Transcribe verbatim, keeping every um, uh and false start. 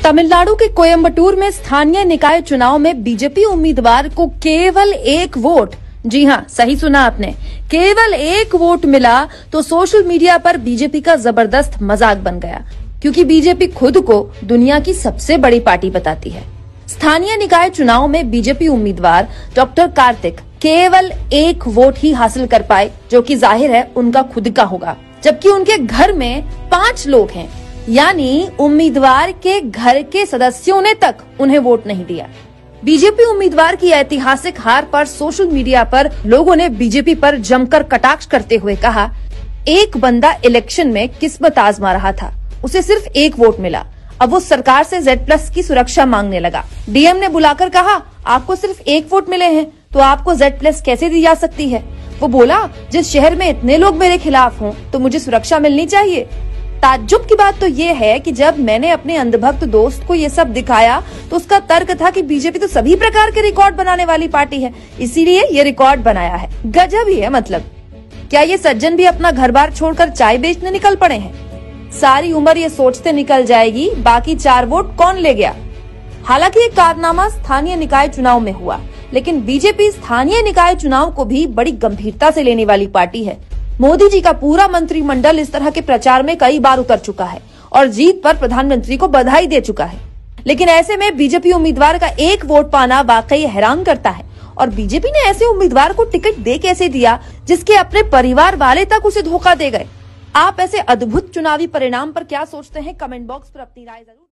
तमिलनाडु के कोयम्बटूर में स्थानीय निकाय चुनाव में बीजेपी उम्मीदवार को केवल एक वोट, जी हां सही सुना आपने, केवल एक वोट मिला तो सोशल मीडिया पर बीजेपी का जबरदस्त मजाक बन गया, क्योंकि बीजेपी खुद को दुनिया की सबसे बड़ी पार्टी बताती है। स्थानीय निकाय चुनाव में बीजेपी उम्मीदवार डॉक्टर कार्तिक केवल एक वोट ही हासिल कर पाए, जो कि जाहिर है उनका खुद का होगा, जबकि उनके घर में पांच लोग हैं, यानी उम्मीदवार के घर के सदस्यों ने तक उन्हें वोट नहीं दिया। बीजेपी उम्मीदवार की ऐतिहासिक हार पर सोशल मीडिया पर लोगों ने बीजेपी पर जमकर कटाक्ष करते हुए कहा, एक बंदा इलेक्शन में किस्मत आजमा रहा था, उसे सिर्फ एक वोट मिला, अब वो सरकार से जेड प्लस की सुरक्षा मांगने लगा। डीएम ने बुलाकर कहा, आपको सिर्फ एक वोट मिले हैं तो आपको जेड प्लस कैसे दी जा सकती है? वो बोला, जिस शहर में इतने लोग मेरे खिलाफ हों तो मुझे सुरक्षा मिलनी चाहिए। ताज्जुब की बात तो ये है कि जब मैंने अपने अंधभक्त दोस्त को ये सब दिखाया तो उसका तर्क था कि बीजेपी तो सभी प्रकार के रिकॉर्ड बनाने वाली पार्टी है, इसीलिए ये रिकॉर्ड बनाया है। गजब ही है मतलब। क्या ये सज्जन भी अपना घर बार छोड़कर चाय बेचने निकल पड़े हैं? सारी उम्र ये सोचते निकल जाएगी बाकी चार वोट कौन ले गया। हालांकि ये कारनामा स्थानीय निकाय चुनाव में हुआ, लेकिन बीजेपी स्थानीय निकाय चुनाव को भी बड़ी गंभीरता से लेने वाली पार्टी है। मोदी जी का पूरा मंत्रिमंडल इस तरह के प्रचार में कई बार उतर चुका है और जीत पर प्रधानमंत्री को बधाई दे चुका है, लेकिन ऐसे में बीजेपी उम्मीदवार का एक वोट पाना वाकई हैरान करता है। और बीजेपी ने ऐसे उम्मीदवार को टिकट दे कैसे दिया जिसके अपने परिवार वाले तक उसे धोखा दे गए? आप ऐसे अद्भुत चुनावी परिणाम पर क्या सोचते हैं? कमेंट बॉक्स पर अपनी राय जरूर